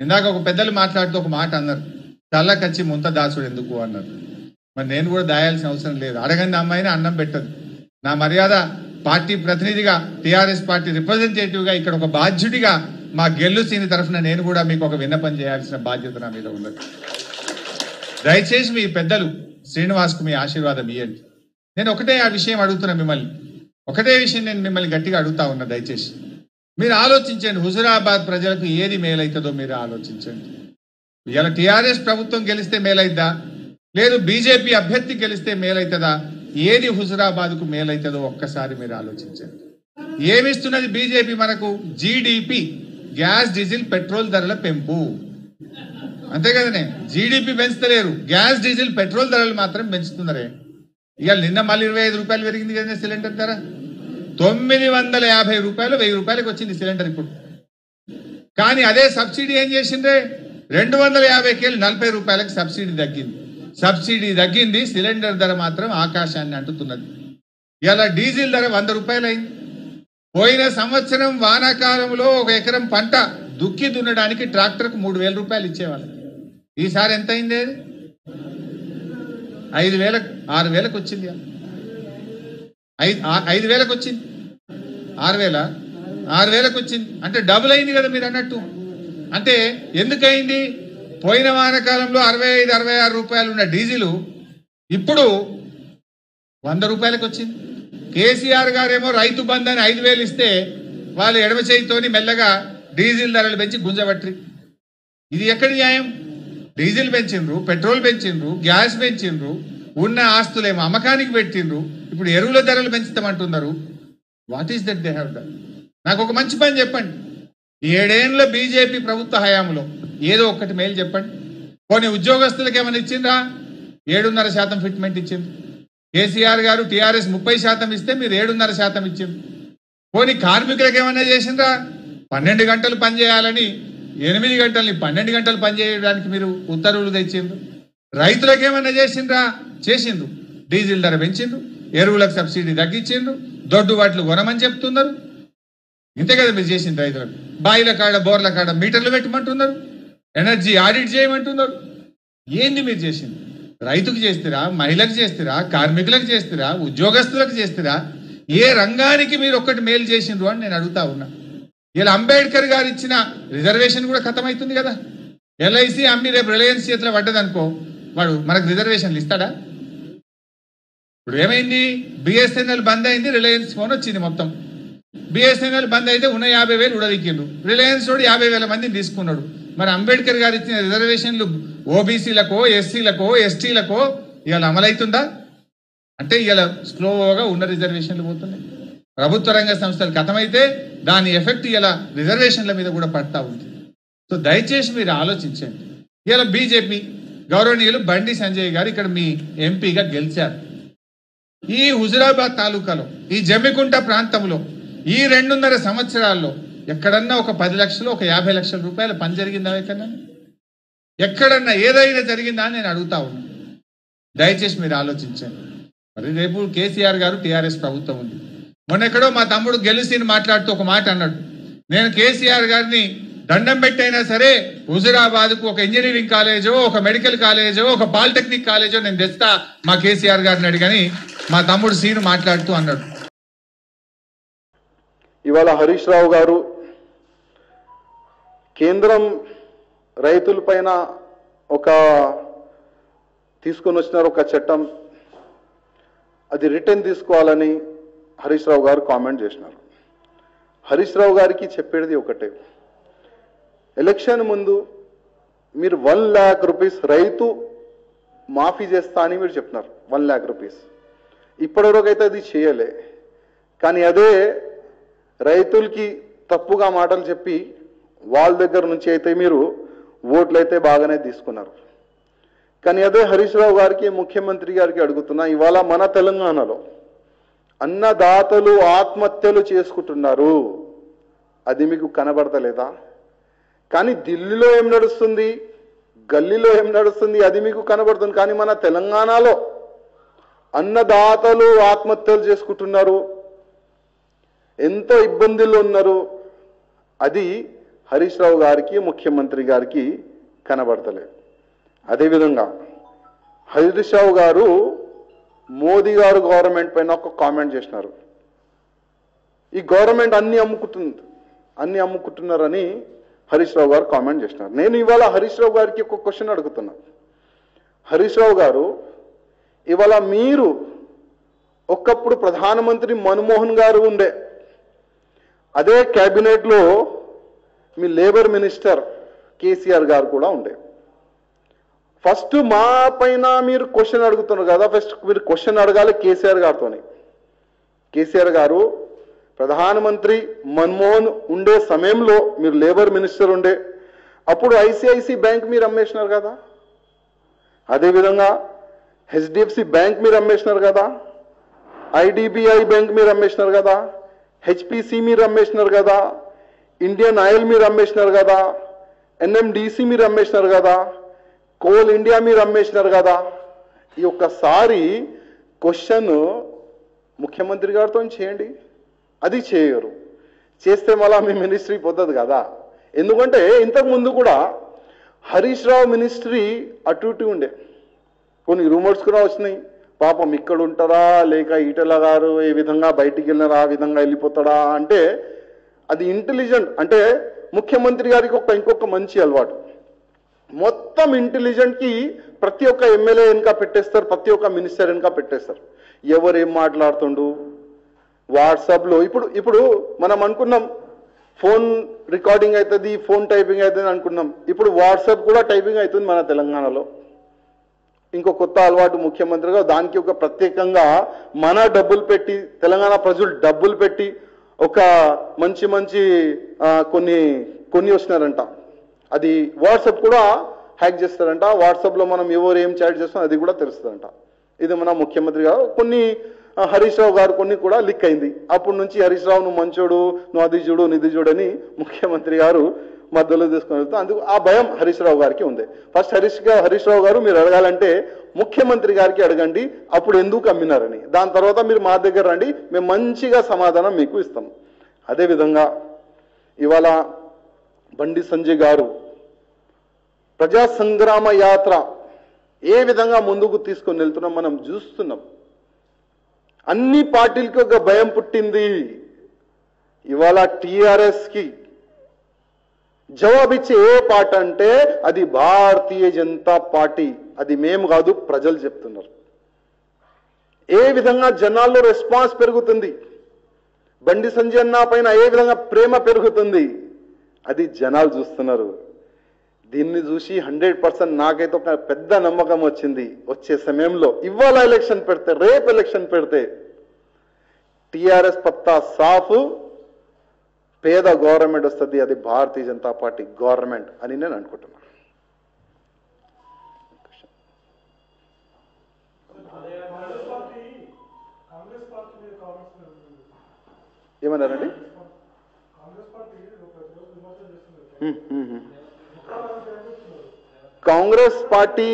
ఇందాక ఒక పెద్దలు మాట్లాడుతూ ఒక మాట అన్నారు, చల్లకచ్చి ముంత దాసుడు ఎందుకు అన్నారు. మరి నేను కూడా దాయాల్సిన అవసరం లేదు. అడగండి అమ్మాయిని అన్నం పెట్టదు. నా మర్యాద పార్టీ ప్రతినిధిగా, టీఆర్ఎస్ పార్టీ రిప్రజెంటేటివ్గా, ఇక్కడ ఒక బాధ్యుడిగా మా గెల్లు సీని తరఫున నేను కూడా మీకు ఒక విన్నపం చేయాల్సిన బాధ్యత నా మీద ఉన్నది. దయచేసి మీ పెద్దలు శ్రీనివాస్కు మీ ఆశీర్వాదం ఇవ్వండి. నేను ఒకటే ఆ విషయం అడుగుతున్నా మిమ్మల్ని, ఒకటే విషయం నేను మిమ్మల్ని గట్టిగా అడుగుతా ఉన్నా. దయచేసి మీరు ఆలోచించండి, హుజురాబాద్ ప్రజలకు ఏది మేలైతుందో మీరు ఆలోచించండి. ఇలా టీఆర్ఎస్ ప్రభుత్వం గెలిస్తే మేలైద్దా, లేదు బీజేపీ అభ్యర్థి గెలిస్తే మేలైతుందా, ఏది హుజురాబాద్కు మేలైతుందో ఒక్కసారి మీరు ఆలోచించండి. ఏమిస్తున్నది బీజేపీ మనకు? జీడిపి, గ్యాస్ డీజిల్ పెట్రోల్ ధరల పెంపు, అంతే కదనే. జీడిపి పెంచుతలేరు, గ్యాస్ డీజిల్ పెట్రోల్ ధరలు మాత్రం పెంచుతున్నారే. ఇవాళ నిన్న మళ్ళీ 25 రూపాయలు పెరిగింది కదా సిలిండర్ ధర. 950 రూపాయలు, 1000 రూపాయలకు వచ్చింది సిలిండర్ ఇప్పుడు. కానీ అదే సబ్సిడీ ఏం చేసిందే, 250 కేలు 40 రూపాయలకు సబ్సిడీ తగ్గింది. సబ్సిడీ తగ్గింది, సిలిండర్ ధర మాత్రం ఆకాశాన్ని అంటుతున్నది. ఇలా డీజిల్ ధర 100 రూపాయలు అయింది. పోయిన సంవత్సరం వానాకాలంలో ఒక ఎకరం పంట దుక్కి దున్నడానికి ట్రాక్టర్కు 3000 రూపాయలు ఇచ్చేవాళ్ళు. ఈసారి ఎంత అయింది? 5000, 6000కు వచ్చింది. 5000కు వచ్చింది, 6000కు వచ్చింది. అంటే డబుల్ అయింది కదా మీరు అన్నట్టు. అంటే ఎందుకయింది? పోయిన వానకాలంలో 65, 66 రూపాయలు ఉన్న డీజిల్ ఇప్పుడు 100 రూపాయలకు వచ్చింది. కేసీఆర్ గారేమో రైతు బంధు అని 5000 ఇస్తే వాళ్ళు ఎడమ చేయితోని మెల్లగా డీజిల్ ధరలు పెంచి గుంజబట్టి, ఇది ఎక్కడి న్యాయం? డీజిల్ పెంచిండ్రు, పెట్రోల్ పెంచిండ్రు, గ్యాస్ పెంచిండ్రు, ఉన్న ఆస్తులేమో అమ్మకానికి పెట్టిండ్రు, ఇప్పుడు ఎరువుల ధరలు పెంచుతామంటున్నారు. What is that they have done? నాకు ఒక మంచి పని చెప్పండి. 7 ఏళ్ల బీజేపీ ప్రభుత్వ హయాంలో ఏదో ఒక్కటి మేలు చెప్పండి. కొన్ని ఉద్యోగస్తులకు ఏమైనా ఇచ్చిండ్రా? 7.5% ఫిట్మెంట్ ఇచ్చిండ్రు. కేసీఆర్ గారు టీఆర్ఎస్ 30% ఇస్తే మీరు 7.5% ఇచ్చిండ్రు. పోనీ కార్మికులకు ఏమైనా చేసిండ్రా? 12 గంటలు పనిచేయాలని 8 గంటల్ని 12 గంటలు పనిచేయడానికి మీరు ఉత్తర్వులు తెచ్చిండ్రు. రైతులకు ఏమైనా చేసిండ్రా? చేసిండ్రు. డీజిల్ ధర పెంచిండ్రు, ఎరువులకు సబ్సిడీ తగ్గించిండ్రు, దొడ్డు వాటిలు కొనమని చెప్తున్నారు. ఇంతే కదా మీరు చేసింది. రైతులకు బాయిల కాడ, బోర్ల కాడ మీటర్లు పెట్టమంటున్నారు, ఎనర్జీ ఆడిట్ చేయమంటున్నారు. ఏంది మీరు చేసింది? రైతుకు చేస్తారా, మహిళకు చేస్తారా, కార్మికులకు చేస్తారా, ఉద్యోగస్తులకు చేస్తారా? ఏ రంగానికి మీరు ఒక్కటి మేలు చేసిండ్రు అని నేను అడుగుతా ఉన్నా. ఇలా అంబేద్కర్ గారు ఇచ్చిన రిజర్వేషన్ కూడా ఖతమవుతుంది కదా. ఎల్ఐసి అమ్మి రేపు రిలయన్స్ చేతిలో పడ్డదనుకో, వాడు మనకు రిజర్వేషన్లు ఇస్తాడా? ఇప్పుడు ఏమైంది? బిఎస్ఎన్ఎల్ బంద్ అయింది, రిలయన్స్ ఫోన్ వచ్చింది. మొత్తం బిఎస్ఎన్ఎల్ బంద్ అయితే ఉన్న 50,000 ఉడదిక్కిండు. రిలయన్స్ తోడు 50,000 మందిని తీసుకున్నాడు. మరి అంబేద్కర్ గారు ఇచ్చిన రిజర్వేషన్లు ఓబీసీలకో, ఎస్సీలకో, ఎస్టీలకో ఇవాళ అమలవుతుందా? అంటే ఇవాళ స్లోగా ఉన్న రిజర్వేషన్లు పోతున్నాయి. ప్రభుత్వ రంగ సంస్థలు ఖతమైతే దాని ఎఫెక్ట్ ఇలా రిజర్వేషన్ల మీద కూడా పడతా ఉంది. సో దయచేసి మీరు ఆలోచించండి. ఇలా బీజేపీ గౌరవనీయులు బండి సంజయ్ గారు ఇక్కడ మీ ఎంపీగా గెలిచారు. ఈ హుజురాబాద్ తాలూకాలో, ఈ జమ్మికుంట ప్రాంతంలో ఈ 2.5 సంవత్సరాల్లో ఎక్కడన్నా ఒక 10 లక్షలు, ఒక 50 లక్షల రూపాయల పని జరిగిందా? ఎక్కడన్నా ఏదైనా జరిగిందా అని నేను అడుగుతా ఉన్నా. దయచేసి మీరు ఆలోచించండి. మరి రేపు కేసీఆర్ గారు టీఆర్ఎస్ ప్రభుత్వం ఉంది. మొన్నెక్కడో మా తమ్ముడు గెలుసీని మాట్లాడుతూ ఒక మాట అన్నాడు, నేను కేసీఆర్ గారిని దండం పెట్టైనా సరే హుజురాబాద్కు ఒక ఇంజనీరింగ్ కాలేజో, ఒక మెడికల్ కాలేజో, ఒక పాలిటెక్నిక్ కాలేజో నేను తెస్తా మా కేసీఆర్ గారిని అడిగని మా తమ్ముడు సీను మాట్లాడుతూ అన్నాడు. ఇవాళ హరీష్ రావు గారు కేంద్రం రైతుల పైన ఒక తీసుకొని వచ్చినారు ఒక చట్టం, అది రిటర్న్ తీసుకోవాలని హరీష్ రావు గారు కామెంట్ చేసినారు. హరీష్ రావు గారికి చెప్పేది ఒకటే, ఎలక్షన్ ముందు మీరు 1 lakh రూపీస్ రైతు మాఫీ చేస్తా అని మీరు చెప్పినారు. 1 lakh రూపీస్ ఇప్పటివరకు అయితే అది చేయలే. కానీ అదే రైతులకి తప్పుగా మాటలు చెప్పి వాళ్ళ దగ్గర నుంచి అయితే మీరు ఓట్లు అయితే బాగానే తీసుకున్నారు. కానీ అదే హరీష్ రావు గారికి, ముఖ్యమంత్రి గారికి అడుగుతున్నా, ఇవాళ మన తెలంగాణలో అన్నదాతలు ఆత్మహత్యలు చేసుకుంటున్నారు, అది మీకు కనబడతలేదా? కానీ ఢిల్లీలో ఏం నడుస్తుంది, గల్లీలో ఏం నడుస్తుంది అది మీకు కనబడుతుంది. కానీ మన తెలంగాణలో అన్నదాతలు ఆత్మహత్యలు చేసుకుంటున్నారు, ఎంతో ఇబ్బందుల్లో ఉన్నారు. అది హరీష్ రావు గారికి ముఖ్యమంత్రి గారికి కనబడతలేదు. అదేవిధంగా హరీష్ రావు గారు మోదీ గారు గవర్నమెంట్ పైన ఒక కామెంట్ చేసినారు. ఈ గవర్నమెంట్ అన్ని అమ్ముకుంటున్నారని హరీష్ రావు గారు కామెంట్ చేసినారు. నేను ఇవాళ హరీష్ రావు గారికి ఒక క్వశ్చన్ అడుగుతున్నా. హరీష్ రావు గారు, ఇవాళ మీరు ఒకప్పుడు ప్రధానమంత్రి మన్మోహన్ గారు ఉండే, అదే క్యాబినెట్లో మీ లేబర్ మినిస్టర్ కేసీఆర్ గారు కూడా ఉండే. ఫస్ట్ మా పైన మీరు క్వశ్చన్ అడుగుతున్నారు కదా, ఫస్ట్ మీరు క్వశ్చన్ అడగాలి కేసీఆర్ గారితోని. కేసీఆర్ గారు ప్రధానమంత్రి మన్మోహన్ ఉండే సమయంలో మీరు లేబర్ మినిస్టర్ ఉండే, అప్పుడు ఐసిఐసి బ్యాంక్ మీరు అమ్మేసినారు కదా, అదేవిధంగా హెచ్డిఎఫ్సి బ్యాంక్ మీరు అమ్మేసినారు కదా, ఐడిబిఐ బ్యాంక్ మీరు అమ్మేసినారు కదా, హెచ్పిసి మీరు అమ్మేసినారు కదా, ఇండియన్ ఆయిల్ మీరు అమ్మేసినారు కదా, ఎన్ఎండిసి మీరు అమ్మేసినారు కదా, కోల్ ఇండియా మీరు అమ్మేసినారు కదా. ఈ ఒక్కసారి క్వశ్చన్ ముఖ్యమంత్రి గారితో చేయండి. అది చేయరు. చేస్తే మళ్ళా మీ మినిస్ట్రీ పోతుంది కదా. ఎందుకంటే ఇంతకు ముందు కూడా హరీష్ రావు మినిస్ట్రీ అటు ఇటు ఉండే, కొన్ని రూమర్స్ కూడా వచ్చినాయి. పాపం ఇక్కడ ఉంటారా లేక ఈటెల గారు ఏ విధంగా బయటికి వెళ్ళినారా, ఆ విధంగా వెళ్ళిపోతాడా అంటే, అది ఇంటెలిజెంట్ అంటే ముఖ్యమంత్రి గారికి ఇంకొక మంచి అలవాటు, మొత్తం ఇంటెలిజెంట్కి ప్రతి ఒక్క ఎమ్మెల్యే వెనుక పెట్టేస్తారు, ప్రతి ఒక్క మినిస్టర్ వెనుక పెట్టేస్తారు. ఎవరు ఏం మాట్లాడుతుండు వాట్సాప్లో. ఇప్పుడు మనం అనుకున్నాం ఫోన్ రికార్డింగ్ అవుతుంది, ఫోన్ టైపింగ్ అవుతుంది అనుకున్నాం. ఇప్పుడు వాట్సాప్ కూడా టైపింగ్ అవుతుంది మన తెలంగాణలో. ఇంకో కొత్త అలవాటు ముఖ్యమంత్రిగా, దానికి ఒక ప్రత్యేకంగా మన డబ్బులు పెట్టి, తెలంగాణ ప్రజలు డబ్బులు పెట్టి ఒక మంచి మంచి కొన్ని వస్తున్నారంట. అది వాట్సాప్ కూడా హ్యాక్ చేస్తారంట. వాట్సాప్లో మనం ఎవరు ఏం చాట్ చేస్తాం అది కూడా తెలుస్తుందంట. ఇది మన ముఖ్యమంత్రి గారు కొన్ని, హరీష్ రావు గారు కొన్ని కూడా లీక్ అయింది. అప్పటి నుంచి హరీష్ రావు నువ్వు మంచోడు, నువ్వు అది చూడు నిధి చూడు అని ముఖ్యమంత్రి గారు మధ్యలో తీసుకొని వెళ్తాం. అందుకు ఆ భయం హరీష్ రావు గారికి ఉంది. ఫస్ట్ హరీష్ రావు గారు మీరు అడగాలంటే ముఖ్యమంత్రి గారికి అడగండి, అప్పుడు ఎందుకు అమ్మినారని. దాని తర్వాత మీరు మా దగ్గర రండి, మేము మంచిగా సమాధానం మీకు ఇస్తాం. అదేవిధంగా ఇవాళ బండి సంజయ్ గారు ప్రజా సంగ్రామ యాత్ర ఏ విధంగా ముందుకు తీసుకొని వెళ్తున్నాం మనం చూస్తున్నాం. అన్ని పార్టీలకి ఒక భయం పుట్టింది. ఇవాళ టిఆర్ఎస్కి జవాబిచ్చే ఏ పార్టీ అంటే అది భారతీయ జనతా పార్టీ. అది మేము కాదు, ప్రజలు చెప్తున్నారు. ఏ విధంగా జనాల్లో రెస్పాన్స్ పెరుగుతుంది, బండి సంజయ్ అన్న పైన ఏ విధంగా ప్రేమ పెరుగుతుంది, అది జనాలు చూస్తున్నారు. దీన్ని చూసి 100% నాకైతే ఒక పెద్ద నమ్మకం వచ్చింది. వచ్చే సమయంలో ఇవాళ ఎలక్షన్ పెడితే, రేపు ఎలక్షన్ పెడితే టిఆర్ఎస్ పత్తా సాఫ్, పేద గవర్నమెంట్ వస్తుంది. అది భారతీయ జనతా పార్టీ గవర్నమెంట్ అని నేను అనుకుంటున్నాను. ఏమన్నారండి? కాంగ్రెస్ పార్టీ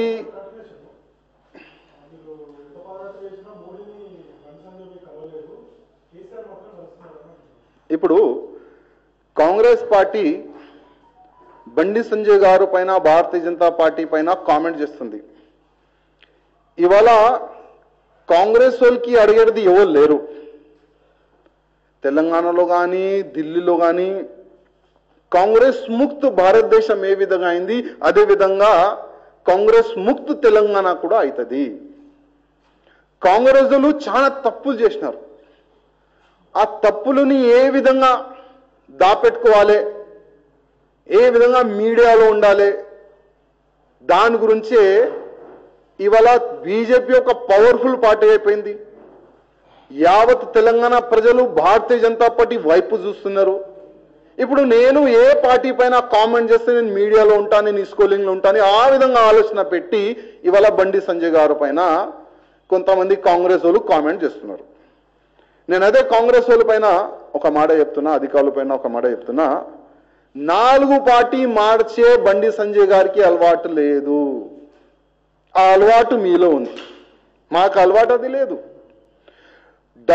ఇప్పుడు కాంగ్రెస్ పార్టీ బండి సంజయ్ గారు పైన, భారతీయ జనతా పార్టీ పైన కామెంట్ చేస్తుంది. ఇవాళ కాంగ్రెస్ వాళ్ళకి అడిగేది ఎవరు లేరు. తెలంగాణలో కానీ ఢిల్లీలో కానీ కాంగ్రెస్ ముక్త్ భారతదేశం ఏ విధంగా అయింది, అదే విధంగా కాంగ్రెస్ ముక్త్ తెలంగాణ కూడా అవుతుంది. కాంగ్రెస్ వాళ్ళు చాలా తప్పులు చేసినారు. ఆ తప్పులని ఏ విధంగా దాపెట్టుకోవాలి, ఏ విధంగా మీడియాలో ఉండాలి, దాని గురించే ఇవాళ బీజేపీ ఒక పవర్ఫుల్ పార్టీ అయిపోయింది. యావత్ తెలంగాణ ప్రజలు భారతీయ జనతా పార్టీ వైపు చూస్తున్నారు. ఇప్పుడు నేను ఏ పార్టీ పైన కామెంట్ చేస్తే నేను మీడియాలో ఉంటాను, నేను స్కూలింగ్లో ఉంటాను, ఆ విధంగా ఆలోచన పెట్టి ఇవాళ బండి సంజయ్ గారు పైన కొంతమంది కాంగ్రెస్ వాళ్ళు కామెంట్ చేస్తున్నారు. నేను అదే కాంగ్రెస్ వాళ్ళ పైన ఒక మాట చెప్తున్నా, అధికారుల పైన ఒక మాట చెప్తున్నా. 4 పార్టీ మార్చే బండి సంజయ్ గారికి అలవాటు లేదు. ఆ అలవాటు మీలో ఉంది, మాకు అలవాటు అది లేదు.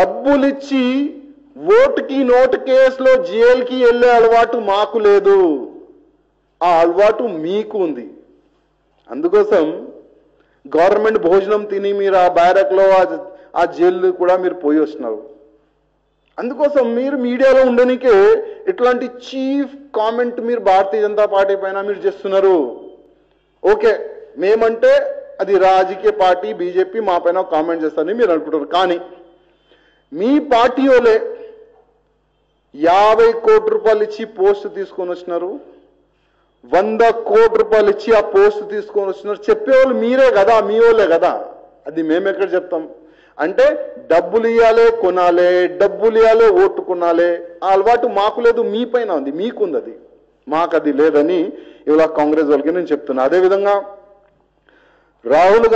డబ్బులిచ్చి ఓటుకి నోటు కేసులో జైలుకి వెళ్ళే అలవాటు మాకు లేదు. ఆ అలవాటు మీకు ఉంది. అందుకోసం గవర్నమెంట్ భోజనం తిని మీరు ఆ బ్యారక్లో ఆ జైలు కూడా మీరు పోయి వస్తున్నారు. అందుకోసం మీరు మీడియాలో ఉండనికే ఇట్లాంటి చీఫ్ కామెంట్ మీరు భారతీయ జనతా పార్టీ పైన మీరు చేస్తున్నారు. ఓకే, మేమంటే అది రాజకీయ పార్టీ బీజేపీ మా పైన కామెంట్ చేస్తారని మీరు అనుకుంటారు. కానీ మీ పార్టీ వాళ్ళే 50 కోట్ల రూపాయలు ఇచ్చి పోస్ట్ తీసుకొని వచ్చినారు, 100 కోట్ల రూపాయలు ఇచ్చి ఆ పోస్ట్ తీసుకొని వచ్చినారు. చెప్పేవాళ్ళు మీరే కదా, మీ వాళ్ళే కదా. అది మేమెక్కడ చెప్తాం? అంటే డబ్బులు ఇవ్వాలి కొనాలి, డబ్బులు ఇవ్వాలి ఓటు కొనాలి. ఆ అలవాటు మాకు లేదు, మీ పైన ఉంది, మీకుంది. అది మాకు అది లేదని ఇవాళ కాంగ్రెస్ వాళ్ళకి నేను చెప్తున్నా. అదేవిధంగా రాహుల్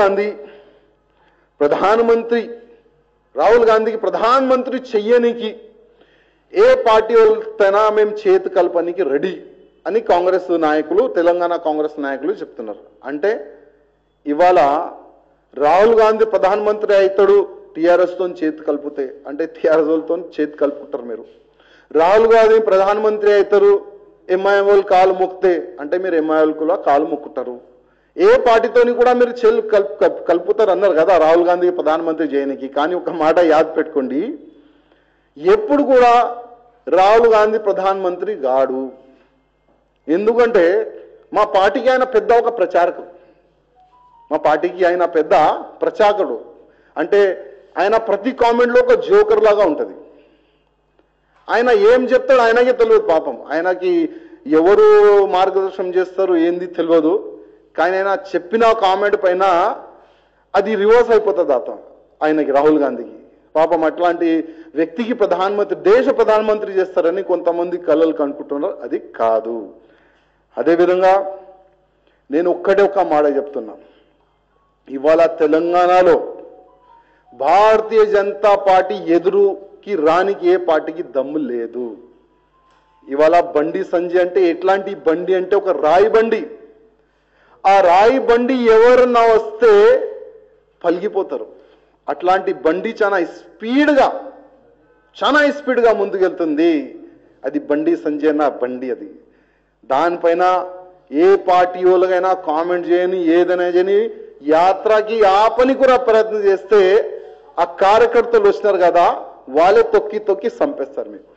గాంధీకి ప్రధానమంత్రి చెయ్యనికి ఏ పార్టీ వాళ్ళతోనా మేము చేతి కలపనికి రెడీ అని కాంగ్రెస్ నాయకులు, తెలంగాణ కాంగ్రెస్ నాయకులు చెప్తున్నారు. అంటే ఇవాళ రాహుల్ గాంధీ ప్రధానమంత్రి అవుతాడు టీఆర్ఎస్తో చేతి కలిపితే, అంటే టీఆర్ఎస్ వాళ్ళతో చేతి కలుపుకుంటారు మీరు. రాహుల్ గాంధీ ప్రధానమంత్రి అవుతారు ఎంఐఎం వాళ్ళు కాలు మొక్కితే, అంటే మీరు ఎంఐఎం కూడా కాలు మొక్కుంటారు. ఏ పార్టీతోని కూడా మీరు చెల్లు కలుపుతారు అన్నారు కదా రాహుల్ గాంధీ ప్రధానమంత్రి చేయడానికి. కానీ ఒక మాట యాద్ పెట్టుకోండి, ఎప్పుడు కూడా రాహుల్ గాంధీ ప్రధానమంత్రి గాడు. ఎందుకంటే మా పార్టీకి ఆయన పెద్ద ఒక ప్రచారకుడు, మా పార్టీకి ఆయన పెద్ద ప్రచారకుడు. అంటే ఆయన ప్రతి కామెంట్లో ఒక జోకర్ లాగా ఉంటుంది. ఆయన ఏం చెప్తాడు ఆయనకే తెలియదు పాపం. ఆయనకి ఎవరు మార్గదర్శనం చేస్తారు ఏంది తెలియదు. కానీ ఆయన చెప్పిన కామెంట్ పైన అది రివర్స్ అయిపోతుంది ఆయనకి, రాహుల్ గాంధీకి. పాపం అట్లాంటి వ్యక్తికి దేశ ప్రధానమంత్రి చేస్తారని కొంతమంది కలలు కనుక్కుంటున్నారు. అది కాదు. అదేవిధంగా నేను ఒక్క మాట చెప్తున్నా, ఇవాళ తెలంగాణలో భారతీయ జనతా పార్టీ ఎదురుకి రానికి ఏ పార్టీకి దమ్ము లేదు. ఇవాళ బండి సంజయ్ అంటే ఎట్లాంటి బండి అంటే ఒక రాయి బండి. ఆ రాయి బండి ఎవరన్నా వస్తే పలిగిపోతారు. అట్లాంటి బండి చాలా స్పీడ్గా ముందుకెళ్తుంది. అది బండి సంజయ్ నా బండి. అది దానిపైన ఏ పార్టీ వాళ్ళకైనా కామెంట్ చేయని ఏదైనా చేయని యాత్రకి ఆపని కూడా ప్రయత్నం చేస్తే ఆ కార్యకర్తలు వచ్చినారు కదా వాళ్ళే తొక్కి చంపేస్తారు మీకు.